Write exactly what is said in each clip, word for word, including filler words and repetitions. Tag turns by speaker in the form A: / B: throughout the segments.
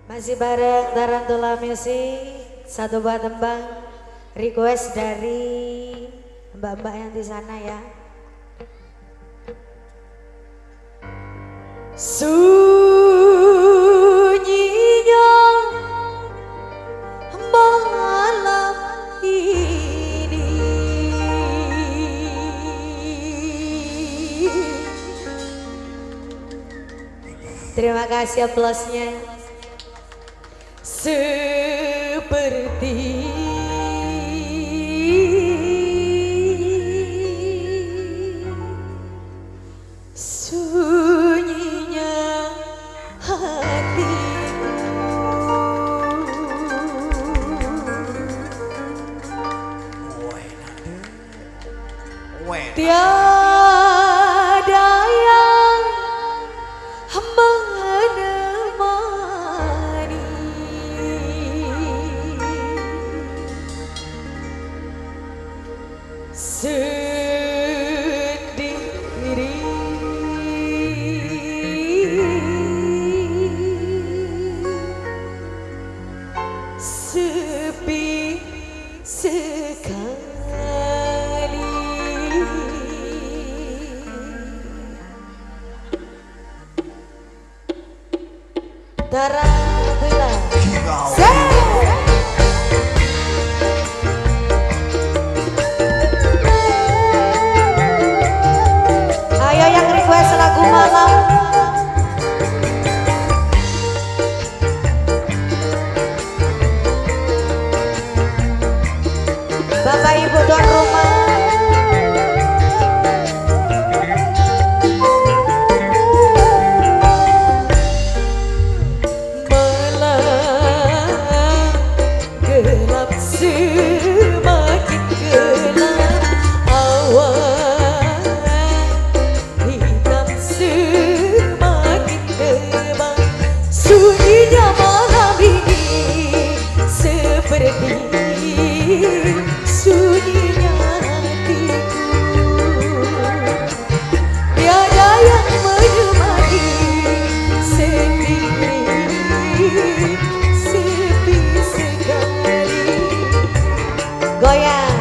A: Masih bareng Tarantula Music, satu buah tembang request dari mbak-mbak yang di sana ya. Sunyinya malam ini, terima kasih aplausnya. Seperti sunyinya hatiku, tiada yang menemani, sendiri sepi sekali. Tarantula ayo yang request lagu malam. Bapak Ibu tuan rumah, semakin gelap, awan hitam semakin tebal, sunyinya malam ini seperti sunyinya hatiku, tiada yang menemani, sendiri sepi sekali. Goyang,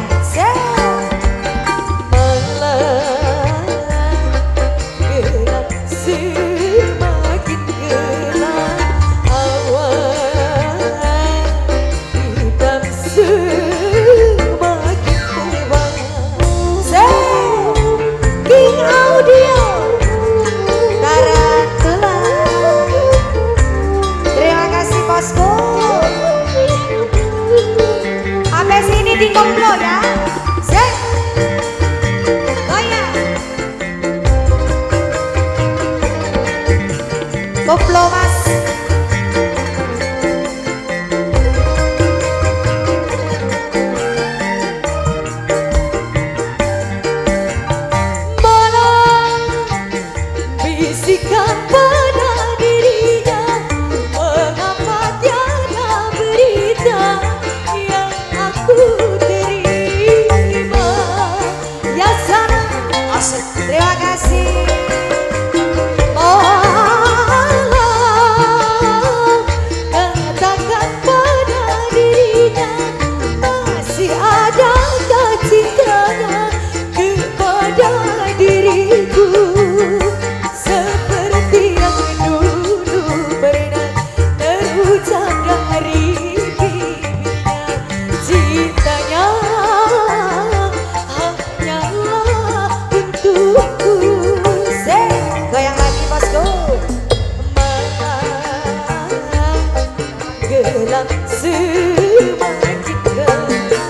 A: malam gelap semakin gelap, awan hitam semakin tebal. King Audio Tarantula, terima kasih bosku. Sampai sini di koplo ya. Zek. Goyang. Koplo mas. Malam bisikan pada dirinya, mengapa tiada berita yang aku terima. Ya sana, terima kasih. Oh, katakan pada dirinya, masih adakah cintanya kepada diriku, seperti yang dulu pernah terucap dari bibirnya. Cintanya hanyalah untukku. Say, goyang lagi bosku. Malam gelap semakin gelap,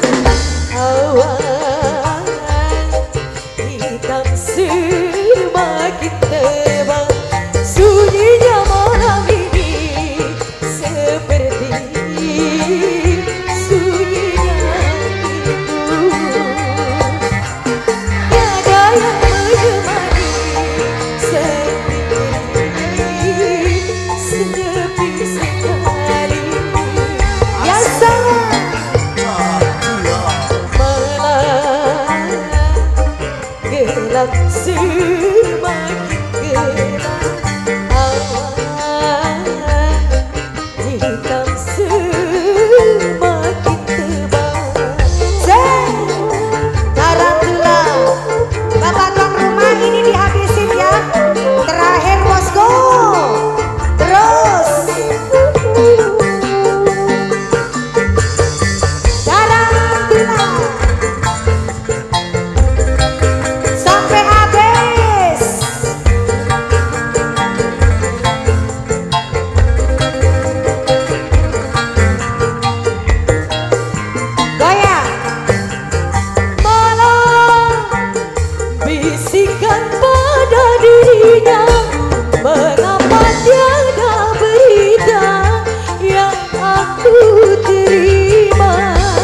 A: awan hitam semakin tebal, sunyinya malam ini seperti sunyinya hatiku, tiada yang menemani, sendiri sepi sekali. Ya salah. hitam semakin tebal. Tarantula, bapak tuan rumah ini dihabisin ya. Terakhir bosku. Terus tarantula sampai habis. Goyang. Malam bisikan pada dirinya, mengapa tiada berita yang aku terima.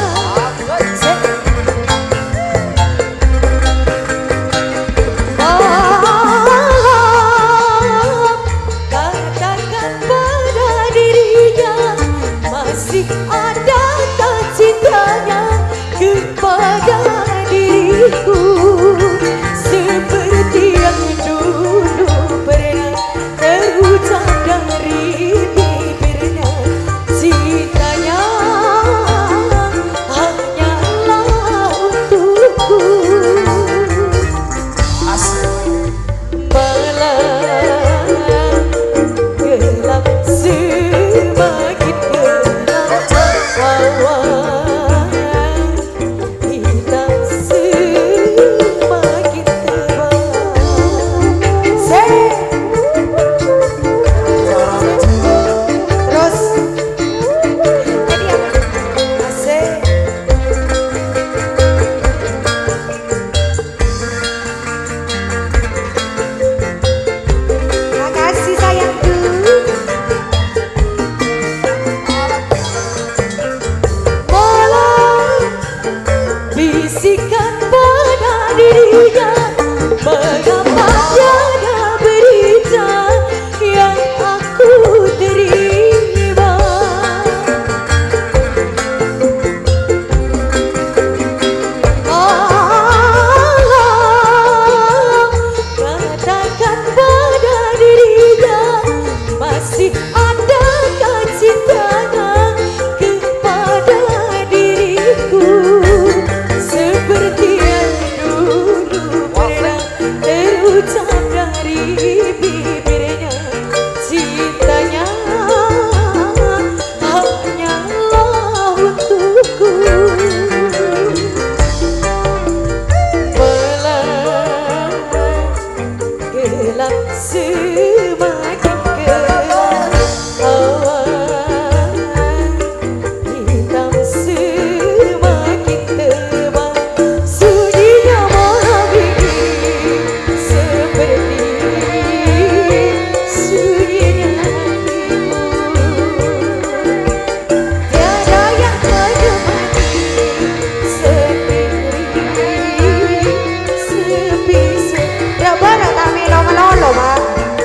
A: Malam katakan pada dirinya, masih adakah cintanya kepada diriku, seperti yang dulu pernah terucap dari bibirnya. Cintanya hanyalah untukku. Malam gelap semakin gelap, awan hitam semakin tebal. Say. Terus jadi apa? Asik. Makasih sayangku. Malam bisikan pada dirinya, mengapa tiada berita yang aku terima. Malam katakan pada dirinya, masih adakah cintanya kepada diriku, seperti yang dulu pernah terucap dari bibirnya. Cintanya hanyalah untukku. Malam gelap semakin gelap, awan hitam semakin tebal. Sunyinya malam ini seperti sunyinya hatimu. Tiada yang menemani, sendiri sepi. Rabana kami lolo-lolo Pak.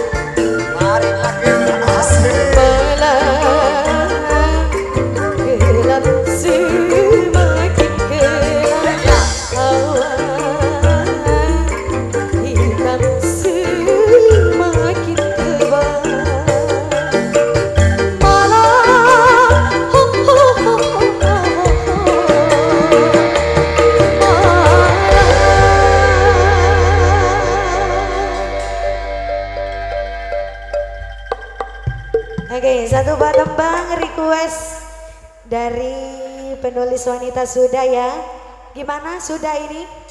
A: Malam gelap semakin gelap, awan hitam semakin tebal. Malam ho, ho, ho, ho, ho, Oke, satu buah tembang request dari penulis wanita sudah ya. Gimana sudah ini?